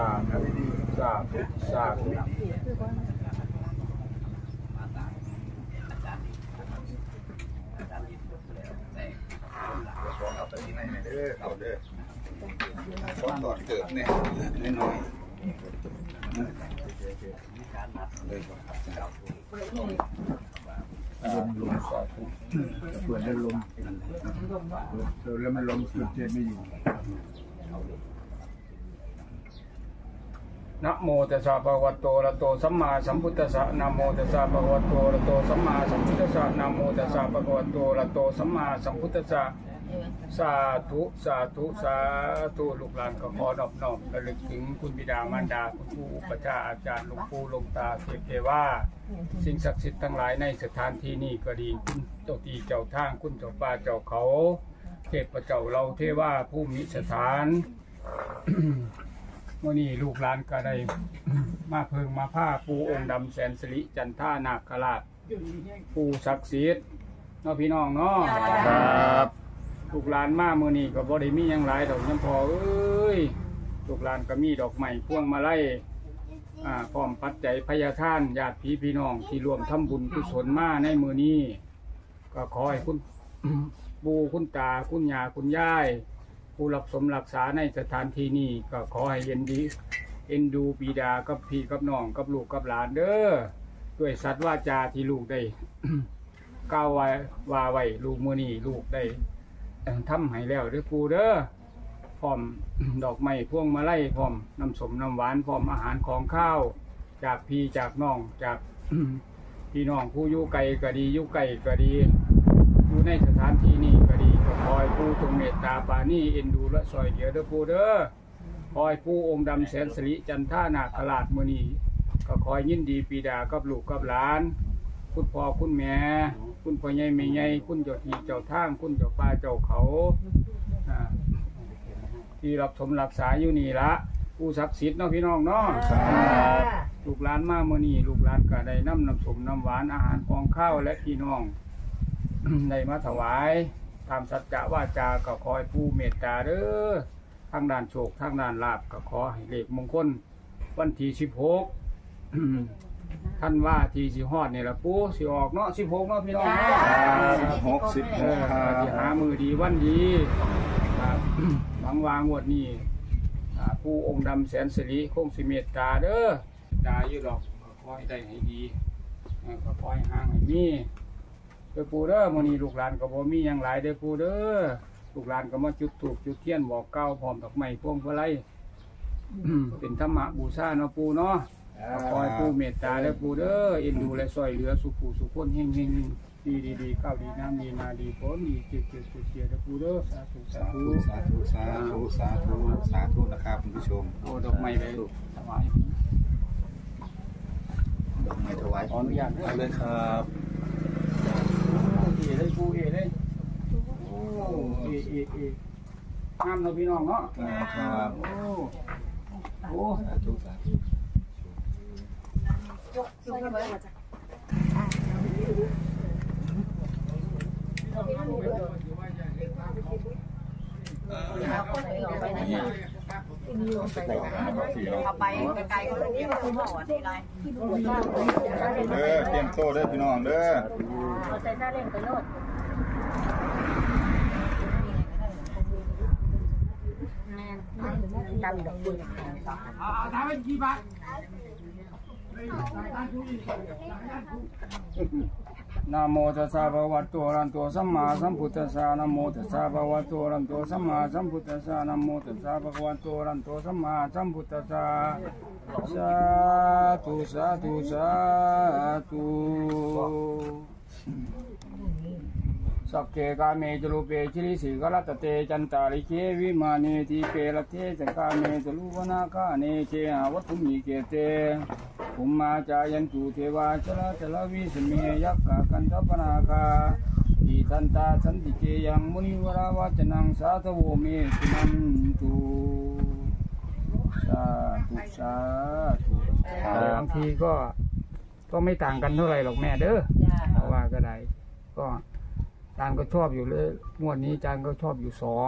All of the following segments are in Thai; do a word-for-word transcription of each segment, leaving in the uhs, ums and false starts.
าธุสาธุสาธุเอาไปที่ไหนเด้อเอาเด้อก่อนก่อนเกิดเนี่ยน้อยเลยครับลมลมสาธุเปิดได้ลมเปิดแล้วมันลมสุดเจ็ดไม่อยู่นะโมตัสสะภะคะวะโตอะระหะโตสัมมาสัมพุทธัสสะนะโมตัสสะภะคะวะโตอะระหะโตสัมมาสัมพุทธัสสะนะโมตัสสะภะคะวะโตอะระหะโตสัมมาสัมพุทธัสสะสาธุสาธุสาธุลูกหลานก็ขอนอบน้อมระลึกถึงคุณบิดามารดาคุณครูอุปชาอาจารย์หลวงปู่หลวงตาเทพเทวาสิ่งศักดิ์สิทธิ์ทั้งหลายในสถานที่นี้ก็ดีคุณเจ้าที่เจ้าทางคุณเจ้าป่าเจ้าเขาเทพเจ้าเราเทวาผู้มีสถานวันนี้ลูกหลานก็ได้มาเพิ่งมาผ้าปูองค์ดำแสนสิริจันทานาคราชปูศักดิ์สิทธิ์เนาะพี่น้องเนาะครับลูกหลานมาเมื่อนี้ก็บ่ได้มีอย่างไรดอกยังพอเอ้ยลูกหลานก็มีดอกไม้พวงมาลัยอ่าพร้อมปัจจัยพยาทานญาติพี่พี่น้องที่ร่วมทำบุญกุศลมาในมื้อนี้ก็ขอให้คุณ ปู่คุณตาคุณย่าคุณยายผู้รับสมรักษาในสถานที่นี้ก็ขอให้เย็นดีเอ็นดูปีดากับพี่กับน้องกับลูกกับหลานเด้อด้วยสัตว์วาจาที่ลูกได้ กล่าวไว้ว่าไว้ลูกมื้อนี้ลูกได้ทำให้แล้วเด้อปู่เด้อพร้อม ดอกไม้พวงมาลัยพร้อมน้ำส้มน้ำหวานพร้อมอาหารของข้าวจากพี่จากน้องจาก พี่น้องผู้อยู่ไกลก็ดีอยู่ไกลก็ดีอยู่ในสถานที่นี้ก็ดีก็คอยปู่ทรงเมตตาปานี่เอ็นดูและซอยเหลือเด้อปู่เด้อคอยปู่องค์ดำแสนสิริจันทานาคราชมื้อนี้ก็คอยยินดีปีดากับลูกกับหลานคุณพ่อคุณแม่คุณพ่อใหญ่แม่ใหญ่คุณเจ้าที่เจ้าทางคุณเจ้าป่าเจ้าเขาที่รับสมรักษาอยู่นี่ละผู้ศักดิ์สิทธิ์เนาะพี่น้องเนาะลูกหลานมาเมื่อนี้ลูกหลานก็ได้น้ำน้ำส้มน้ำหวานอาหารของข้าวและพี่น้อง ได้มาถวายตามสัจจะวาจาก็ขอให้ผู้เมตตาเด้อทางด้านโชคทางด้านลาภก็ขอให้เลขมงคลวันที่สิบหก ท่านว่าที่สิฮอดนี่ละปู่สิออกเนาะสิบหกเนาะพี่น้องเนาะสิบหกสิบหกที่หามือดีวันดีหวังวางวดนี้ผู้องค์ดำแสนสิริคงสิเมตตาเด้อตาอยู่ดอกขอให้ได้ให้ดีก็ขอให้ห่างให้มีเด้อปู่เด้อมื้อนี้ลูกหลานก็บ่มีหยังหลายเด้อปู่เด้อลูกหลานก็มาจุดธูปจุดเทียนบอกกล่าวพร้อมดอกไม้พวงมาลัยเป็นธรรมบูชาเนาะปู่เนาะขอให้ปู่เมตตาและปู่เด้อเอ็นดูและช่วยเหลือสุขผู้สุขคนเฮงๆดีดีๆก้าวดีน้ำดีนาดีผลดีเกียรติเกียรติเกียรติปู่เด้อสาธุสาธุสาธุสาธุสาธุสาธุนะครับคุณผู้ชมโอ้ดอกไม้ไปถวายดอกไม้ถวายขออนุญาตเลยครับเอ๋เลยปู่เอ๋เลยโอ้เอ๋เอ๋เอ๋งามเนาะพี่น้องเนาะครับโอ้โอ้สาธุสาธุยกยกขึ้นมาจ้ะเอาไปไกลๆก็เรียกว่าคุณหมอที่ไรเด้อเตรียมโซ่เด้อพี่น้องเด้อเอาใจหน้าเล่นไปโลดจำดอกบุญเอาถามว่ากี่บาทนะโมตัสสะภะคะวะโตอะระหะโตสัมมาสัมพุทธัสสะนะโมตัสสะภะคะวะโตอะระหะโตสัมมาสัมพุทธัสสะนะโมตัสสะภะคะวะโตอะระหะโตสัมมาสัมพุทธัสสะสาธุสาธุสาธุสักเกกาเมจรูเปชิริสิกรัตเตจันตาริเควิมานีทีเปรเทจักาเมจรูวนาคาเนเชหวัตถุมิเกเตภูมิมาจายันตุเทวาชลาชลวิสเมยักขะกันทปนาคาอิทันตาสันติเกยังมุนิวราวาจนังสาธโวเมสุนันตุสาธุสาธุบางทีก็ก็ไม่ต่างกันเท่าไหร่หรอกแม่เด้อเพราะว่าก็ได้ก็จานก็ชอบอยู่เลยงวดนี้จานก็ชอบอยู่สอง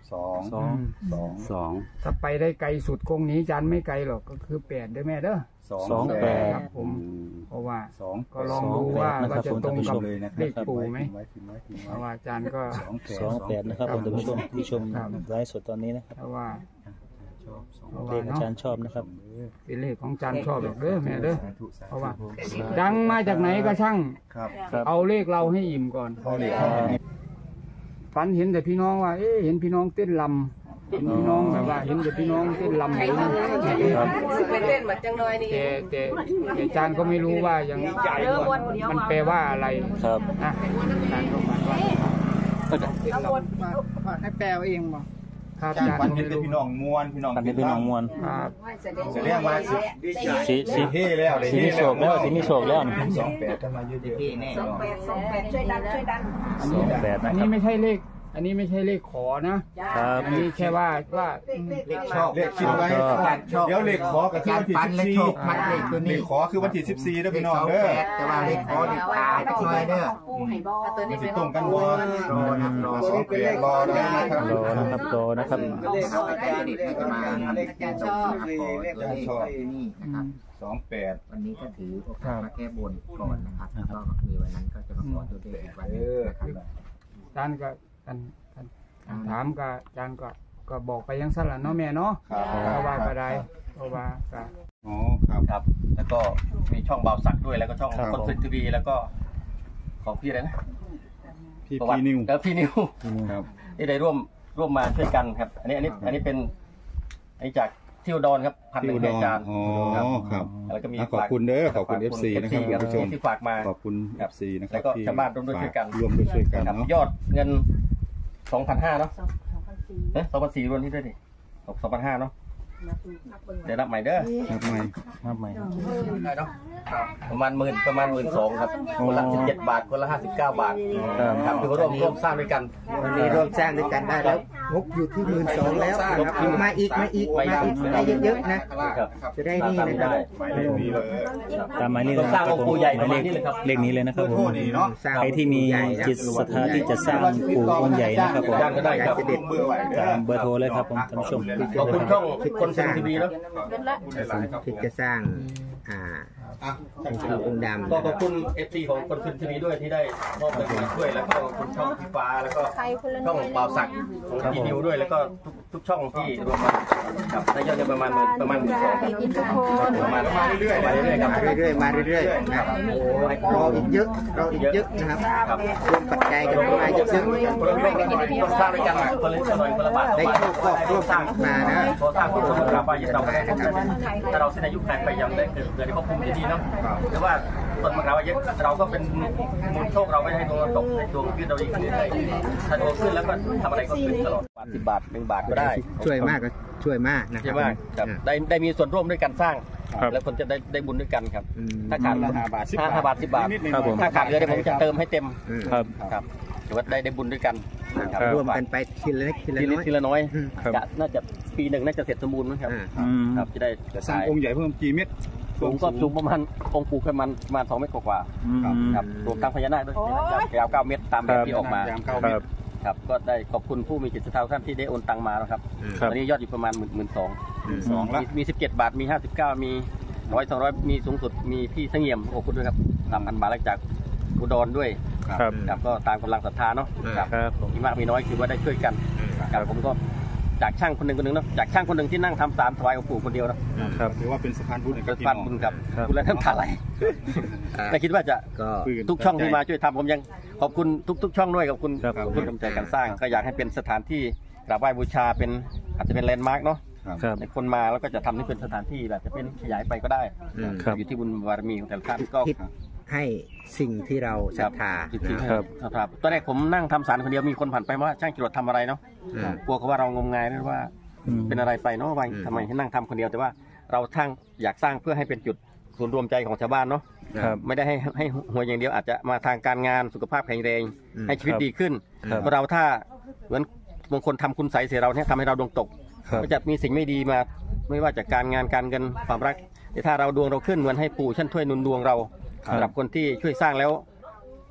สองสองสองสองถ้าไปได้ไกลสุดคงหนีจันไม่ไกลหรอกก็คือแปดเด้อแม่เด้อสองแปดครับผมเพราะว่าสองก็ลองดูว่าว่าจะตรงกับเลขปู่ไหมไว้ทิ้งไว้ทิ้งเพไว้ราะว่าอาจารย์ก็สองแปดสองแปดนะครับผมท่านผู้ชมที่ชมไลฟ์สดตอนนี้นะครับเพราะว่าชอบสองเพราะเลว่าขอาเนาะจารย์ชอบนะครับเป็นเลขของอาจารย์ชอบหรอกเด้อแม่เด้อสาธุสาธุเพราะว่า ดังมาจากไหนก็ช่างครับครับเอาเลขเราให้อิ่มก่อนพ่อเหล็กฝันเห็นแต่พี่น้องว่า เอ๊ะเห็นพี่น้องเต้นลำเห็นพี่น้องแบบว่า เห็นแต่พี่น้องเต้นลำอยู่นะไปเต้นเหมือนจังเลยนี่แต่แต่แต่อาจารย์ก็ไม่รู้ว่ายังมันแปลว่าอะไรครับนะอาจารย์ก็ฝันว่าเต้นลำให้แปลเองบ่ครับจาอาก จารย์ฝันก็เห็นไม่แต่รู้พี่น้องมวนพี่น้องกันเป็นพี่น้องมวลครับจะเรียกว่าสิสีสีเฮ่แล้วเลยสีมีโศกแล้วสีมีโศกแล้วสองแปดถ้ามาเยอะๆแน่สองแปดสองแปดช่วยดันช่วยดันสองแปดอันะนคนี้รับไม่ใช่เลข อันนี้ไม่ใช่เลขขอนะครับอันนี้แค่ว่าว่าเลขชอบเลขคิดไว้เดี๋ยวเลขขอกับที่วันที่สิบสี่เลขขอคือวันที่สิบสี่เด้อพี่น้องเด้อแต่ว่าเลขขอเลขตาก็ช่วยเด้อปูให้บอตัวมันี้นเป็สินตรงกันบ่รอนะรอสองแปดรอเลยนะครับรอนะครับรอนะครับเลขอาจารย์เลขมาเลขอาจารย์ชอบเลขอาจารย์ชอบนี่นะครับสองแปดวันนี้ก็ถือโอกาสมาแก้บนก่อนนะครับแล้วก็มีวันนั้นก็จะมาขอตัวเลขอีกวันเอนึงอนะครับอาจารย์ก็กันกันถามก็อาจารย์ก็ก็บอกไปยังสั่นละเนาะแม่เนาะครับเพราะว่าก็ได้เพราะว่าก็อ๋อครับครับ แล้วก็มีช่องเบาสักด้วย แล้วก็ช่องครับคนสึกทีวีแล้วก็ของพี่อะไรนะพี่ประวัพีตินิวเออพี่นิวครับที่ได้ร่วมร่วมมาช่วยกันครับ อันนี้อันนี้อันนี้เป็นอันนี้จากที่อุดรครับพันหพี่นึ่อุงดให้รอาจารย์อ๋อครับแล้วก็มีขอบคุณเด้อขอบคุณ เอฟ ซี นะครับเอฟคุณผู้ชมที่ฝากมาขอบคุณ เอฟ ซี นะครัแล้บวก็ที่ชาวบ้านร่วมด้วยช่วยกันร่วมด้วยช่วยกันครับเนาะยอดเงินสองพันห้าเนาะเอ๊ะสองพันสี่รวมที่ด้วยดิสองพันห้าเนาะเดี๋ยวนับใหม่เด้อครับไหมนับใหม่ได้เนาะประมาณหมื่นประมาณหมื่นสองครับคนละสิบเจ็ดบาทคนละห้าสิบเก้าบาทครับคือร่วมร่วมสร้างด้วยกันวันนี้ร่วมสร้างด้วยกันได้แล้วงบอยู่ที่หมื่นสองแล้วนะครับมาอีกมาอีกมาอีกมาเยอะๆนะครับ จะได้นี่นะครับหมายเลขนี้เลยตามหมายเลขต้องสร้างองค์ปู่ใหญ่ประมาณนี้เลยครับเลขนี้เลยนะครับผมโทษนี่เนาะสร้างใครที่มีจิตศรัทธาที่จะสร้างปู่องค์ใหญ่นะครับผมได้ก็ได้ครับเด็ดเบอร์ไหวตามเบอร์โทรเลยครับผมท่านผู้ชมขอบคุณช่องคนสึกทีวีเนาะที่จะสร้างอ่าอ่ะองค์ปู่องค์ดำก็ขอบคุณเอฟซีของคนสึกทีวีด้วยที่ได้มอบเงินมาช่วยแล้วก็ขอบคุณช่องพี่ฟ้าแล้วก็ช่องบ่าวศักดิ์ของพี่นิวด้วยแล้วก็ทุกทุกช่องที่รวมมาครับได้ยอดเงินประมาณหมื่นประมาณหมื่นสองประมาณมาเรื่อยๆมาเรื่อยๆครับมาเรื่อยๆมาเรื่อยๆนะรออีกเยอะรออีกเยอะนะครับรวมปัจจัยกันเข้ามาเยอะคนละเรื่องกันคนสร้างด้วยกันคนละคนละคนละบาทๆได้เข้าครอบร่วมกันมานะขอสร้างคนละบาทเราไม่ได้ถ้าเราเส้นอายุขันไปยังได้เกิดเกิดในภพภูมิที่ดีเนาะหรือว่าส่วนมากเราเยอะเราก็เป็นมูลโชคเราไม่ให้ดวงตกให้ดวงขึ้นเราดีขึ้นเรื่อยๆถ้าดวงขึ้นแล้วก็ทำอะไรก็ขึ้นตลอดบาทสิบบาทหนึ่งบาทก็ได้ช่วยมากก็ช่วยมากนะคใช่รับไหมครับได้ได้มีส่วนร่วมด้วยกันสร้าง แล้วคนจะได้ได้บุญด้วยกันครับอืมถ้าขาดห้าบาทสิบห้าบาทห้าบาทสิบบาทนิดๆครับผมถ้าขาดเหลือเดี๋ยวผมจะเติมให้เต็มอืมครับครับถือว่าได้ได้บุญด้วยกันครับร่วมกันไปทีละเล็กทีละทีน้นิดอยทีละน้อยอืมครับจะน่าจะปีหนึ่งน่าจะเสร็จสมบูรณ์มั้งครับอ่าอืมครับจะได้จะสร้างองค์ใหญ่เพิ่มกี่เม็ดสูงก็สูงประมาณองค์ปู่ประมาณประมาณสองเมตรกว่าอืมๆครับรวมทั้งพญานาคด้วยยาวเก้าเมตรตามแบบที่ออกมายามเก้าคเม็รัดบครับก็ได้ขอบคุณผู้มีจิตศรัทธาทุกท่านที่ได้โอนตังมานะครับครับตอนนี้ยอดอยู่ประมาณหมื่นหมื่นสองสองละมีสิบเจ็ดบาทมีห้าสิบเก้ามีร้อยสองร้อยมีสูงสุดมีพี่เสงี่ยมขอบคุณด้วยครับสามพันบาทแล้วจากอุดรด้วยครับครับก็ตามกำลังศรัทธาเนาะครับครับผมมีมากมีน้อยคือว่าได้ช่วยกันครับผมก็จากช่างคนหนึ่งคนหนึ่งเนาะจากช่างคนหนึ่งที่นั่งทำสารถวายองค์ปู่คนเดียวเนาะครับถือว่าเป็นสะพานบุญให้ก็กับพี่ฟันน้องบุญครับครับคุณแล้วน้ำตาไหลไม่คิดว่าจะก็ทุกช่องที่มาช่วยทำผมยังขอบคุณทุกทุกช่องด้วยขอบคุณครับขอบคุณกำลังใจการสร้างก็อยากให้เป็นสถานที่กราบไหว้บูชาเป็นอาจจะเป็นแลนด์มาร์กเนาะครับในคนมาแล้วก็จะทำให้เป็นสถานที่แบบจะเป็นขยายไปก็ได้อืมครับอยู่ที่บุญบารมีของแต่ละท่านก็คิดให้สิ่งที่เราศรัทธาจริงนะๆครับครับตอนแรกผมนั่งทำสารคนเดียวมีคนผ่านไปว่าช่างจรวดทำอะไรเนาะอืมกลัวเขาว่าเรางมงายหรือว่าอืมเป็นอะไรไปเนาะว่าอืมทำไมให้นั่งทำคนเดียวแต่ว่าเราทั้งอยากสร้างเพื่อให้เป็นจุดศูนย์รวมใจของชาวบ้านเนาะครับไม่ได้ให้ให้หัวอย่างเดียวอาจจะมาทางการงานสุขภาพแข็งแรงอืมให้ชีวิตครับดีขึ้นครับเพราะเราถ้าเหมือนบางคนทำคุณใสยเสียเราเนี่ยทำให้เราดวงตกครับก็จะมีสิ่งไม่ดีมาไม่ว่าจากการงานการเงินความรักแต่ถ้าเราดวงเราขึ้นเหมือนให้ปู่ท่านช่วยหนุนดวงเราครับสำหรับคนที่ช่วยสร้างแล้ว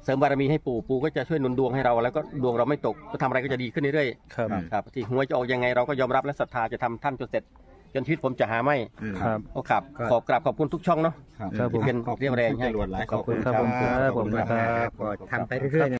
เสริมบารมีให้ปู่ปู่ก็จะช่วยหนุนดวงให้เราแล้วก็ดวงเราไม่ตกก็ทำอะไรก็จะดีขึ้นเรื่อยๆครับครับที่หวยจะออกยังไงเราก็ยอมรับและศรัทธาจะทำท่านจนเสร็จจนชีวิตผมจะหาไม่ครับโอ้ครับขอบกราบขอบคุณทุกช่องเนาะครับผมที่เป็นเรียบแรงให้จรวดหลายขอบคุณครับผมครับผมนะครับก็ทำไปเรื่อยๆ